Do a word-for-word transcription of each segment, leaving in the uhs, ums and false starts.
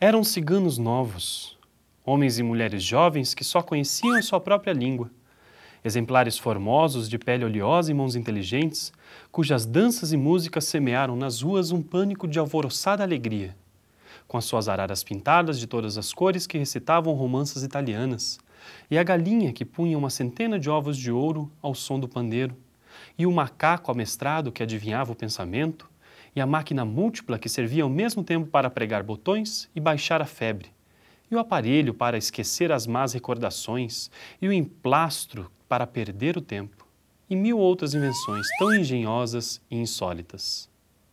Eram ciganos novos, homens e mulheres jovens que só conheciam a sua própria língua, exemplares formosos de pele oleosa e mãos inteligentes, cujas danças e músicas semearam nas ruas um pânico de alvoroçada alegria, com as suas araras pintadas de todas as cores que recitavam romanças italianas, e a galinha que punha uma centena de ovos de ouro ao som do pandeiro, e o macaco amestrado que adivinhava o pensamento, e a máquina múltipla que servia ao mesmo tempo para pregar botões e baixar a febre, e o aparelho para esquecer as más recordações, e o emplastro para perder o tempo, e mil outras invenções tão engenhosas e insólitas.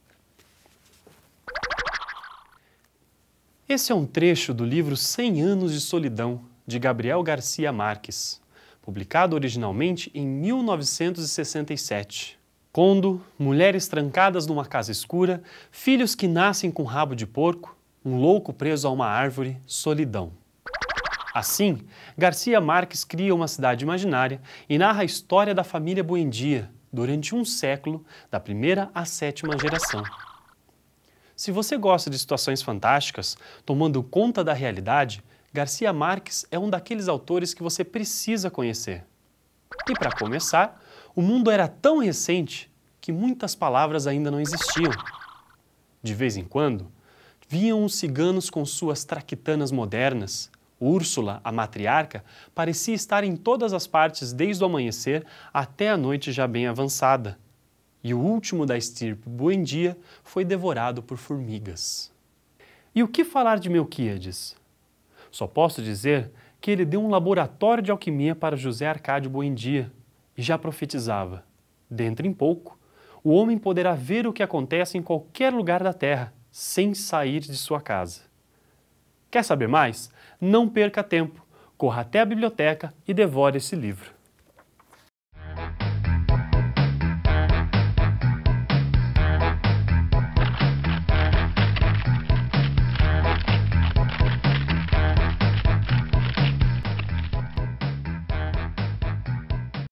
Esse é um trecho do livro Cem Anos de Solidão, de Gabriel Garcia Marques, publicado originalmente em mil novecentos e sessenta e sete. Condo, mulheres trancadas numa casa escura, filhos que nascem com rabo de porco, um louco preso a uma árvore, solidão. Assim, Garcia Marques cria uma cidade imaginária e narra a história da família Buendia durante um século, da primeira à sétima geração. Se você gosta de situações fantásticas, tomando conta da realidade, Garcia Marques é um daqueles autores que você precisa conhecer. E para começar, o mundo era tão recente que muitas palavras ainda não existiam. De vez em quando, vinham os ciganos com suas traquitanas modernas. Úrsula, a matriarca, parecia estar em todas as partes desde o amanhecer até a noite já bem avançada. E o último da estirpe Buendia foi devorado por formigas. E o que falar de Melquíades? Só posso dizer que ele deu um laboratório de alquimia para José Arcádio Buendia e já profetizava: dentro em pouco, o homem poderá ver o que acontece em qualquer lugar da terra, sem sair de sua casa. Quer saber mais? Não perca tempo, corra até a biblioteca e devore esse livro.